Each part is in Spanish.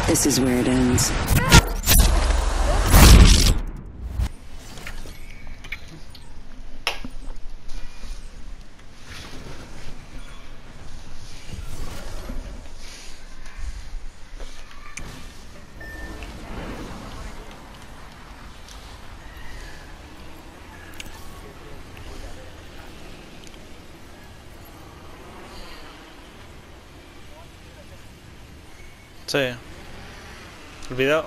This is where it ends. Sí. El video.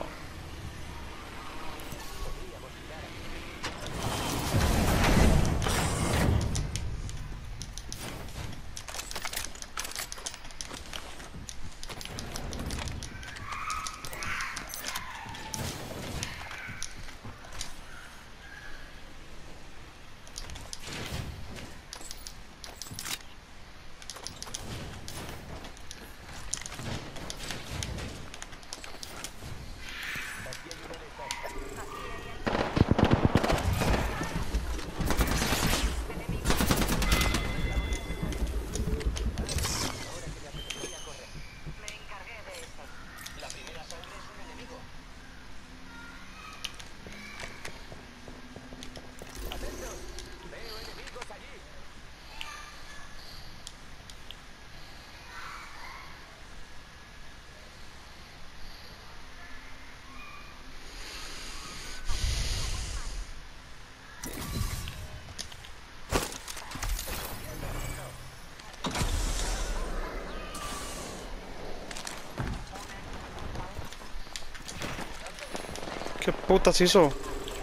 ¿Qué putas hizo?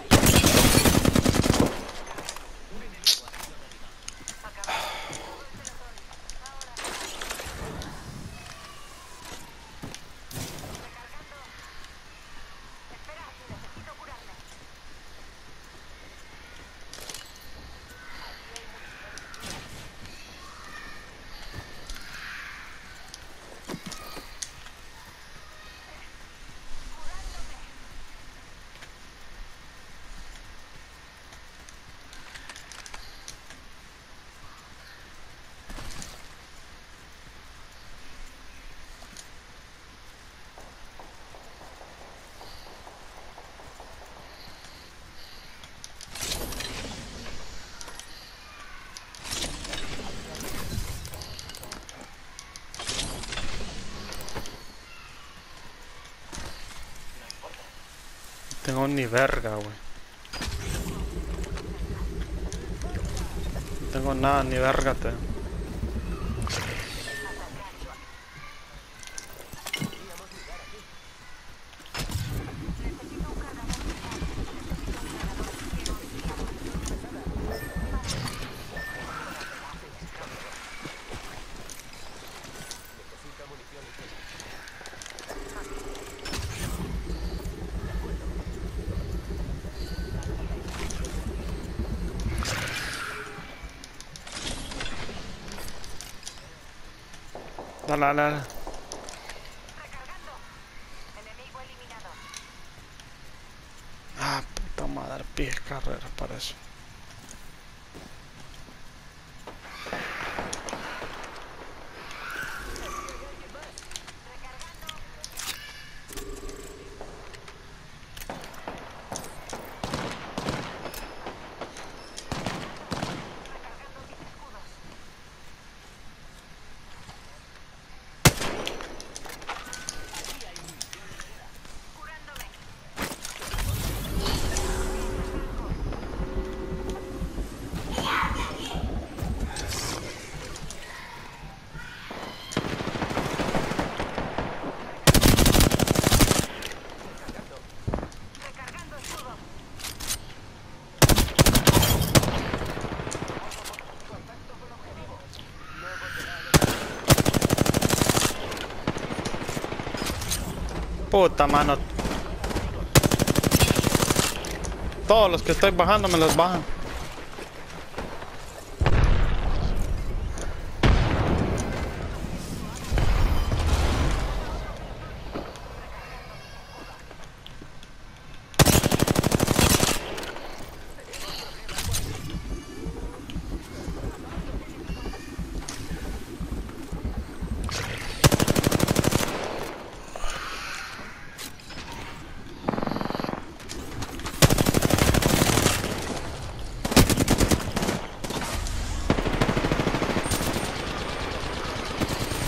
No tengo ni verga, güey. No tengo nada, ni verga, te. Dale, dale, dale. Ah, puta madre, pies carreras para eso. Puta mano. Todos los que estoy bajando me los bajan.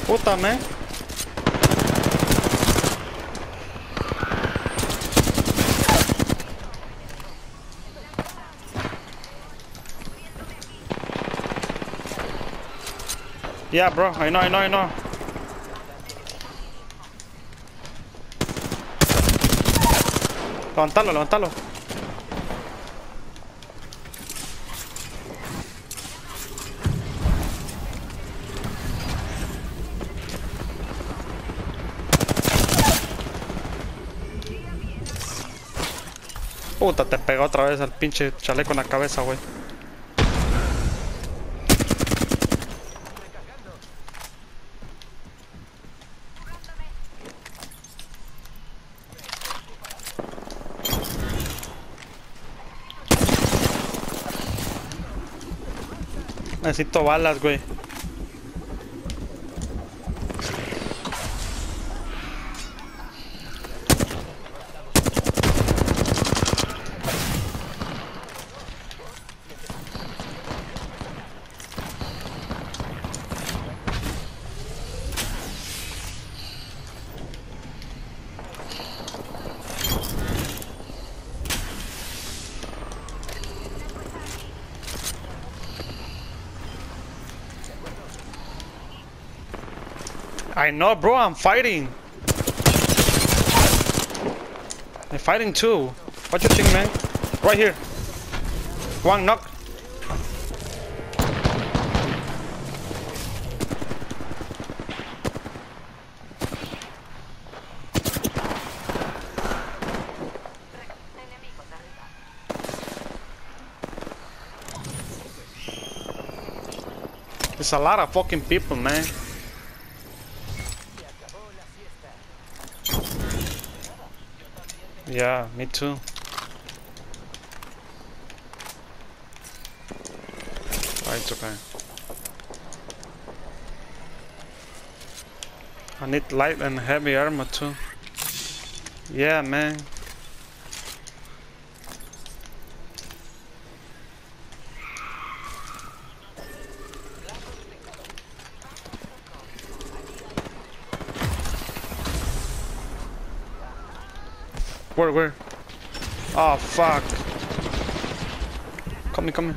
Puta, man. Yeah, bro. I know. Levántalo. Puta, te pegó otra vez al pinche chaleco en la cabeza, güey. Necesito balas, güey. I know, bro, I'm fighting. I'm fighting too. What you think, man? Right here. One knock. There's a lot of fucking people, man. Yeah, me too. Oh, it's okay. I need light and heavy armor too. Yeah, man. Where? Oh, fuck. Come here.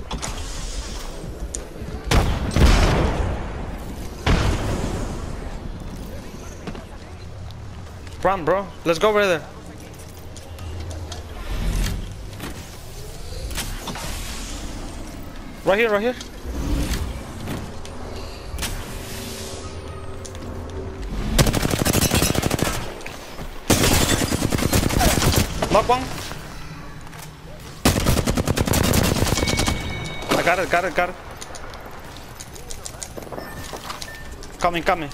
Run, bro. Let's go over there. Right here. Knock one. I got it. Coming.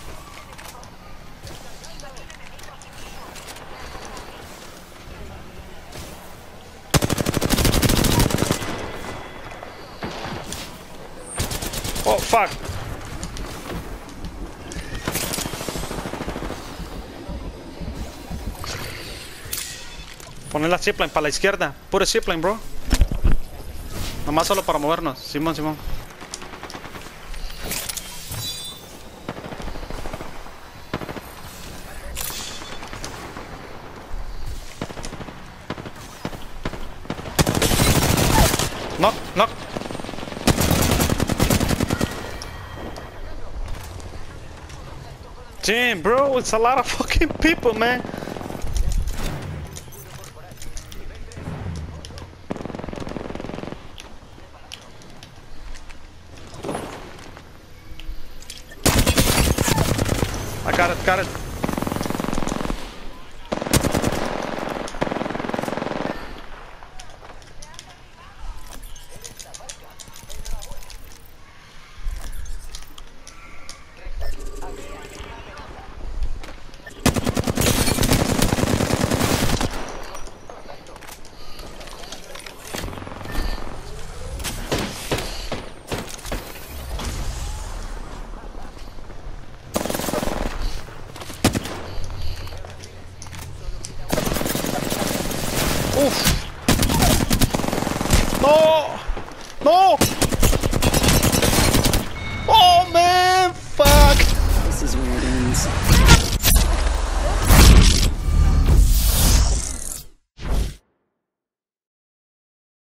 Oh, fuck. Poner la zipline para la izquierda. Pure zipline, bro. Nomás solo para movernos. Simón. Knock. Damn, bro. It's a lot of fucking people, man. I got it. Oof. No! Oh man, fuck! This is where it ends. Thanks.